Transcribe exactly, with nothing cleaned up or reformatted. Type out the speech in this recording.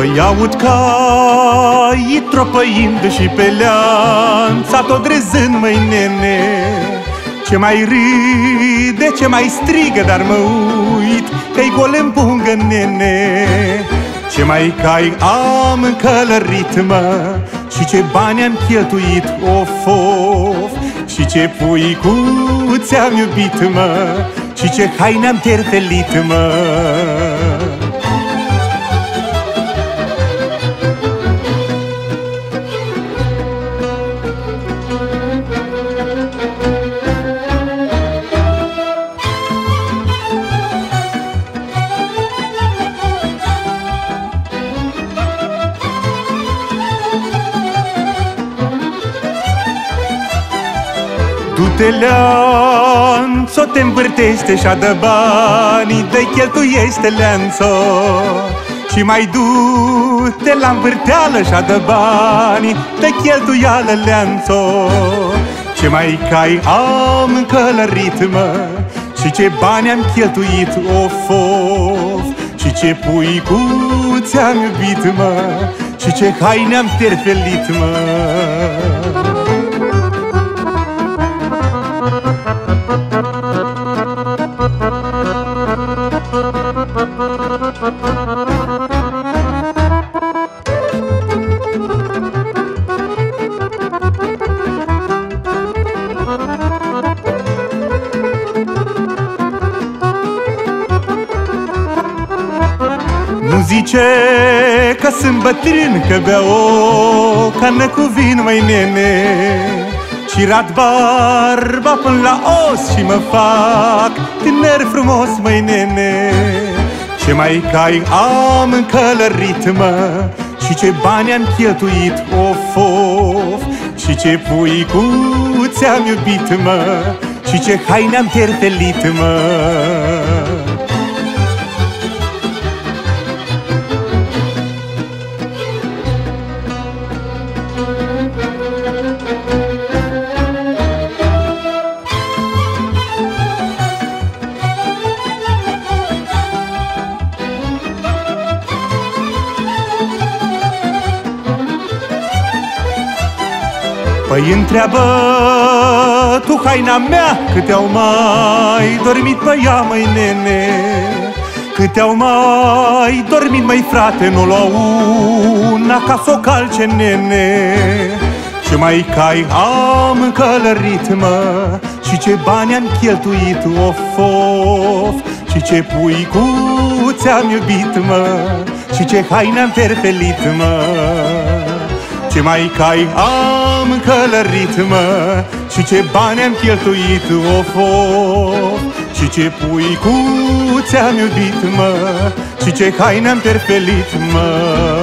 Păi aud cai tropăind și pe leanța tot râzând, măi nene. Ce mai râde, ce mai strigă, dar mă uit că-i gol în pungă, nene. Ce mai cai am călărit, mă, și ce bani am cheltuit, of, of. Și ce puicuți am iubit, mă, și ce haine am terfelit, mă. Du-te, Leanțo, te învârtește și adă banii, dă-i cheltuiește, Leanțo. Și mai du-te la învârteală și adă banii, dă-i cheltuială, Leanțo. Ce mai cai am călărit, mă, și ce bani am cheltuit, of, of. Și ce puicuți am iubit, mă, și ce haine am terfelit, mă. Nu zice că sunt bătrân, că bea o cană cu vin, măi nene. Și rat barba până la os și mă fac tânăr frumos, măi nene. Ce mai cai am călărit, mă, și ce bani am cheltuit, of, of. Și ce puicuți am iubit, mă, și ce haine am terfelit, mă. Păi întreabă tu haina mea, câte au mai dormit pe ea, măi nene. Câte au mai dormit, măi frate, nu luau una ca s-o calce, nene. Ce mai cai am călărit, mă, și ce bani am cheltuit, of, of. Și ce puicuți am iubit, mă, și ce haine am terfelit, mă. Ce mai cai am călărit, mă, și ce bani am cheltuit, of, of. Și ce puicuți am iubit, mă, și ce haine am terfelit, mă.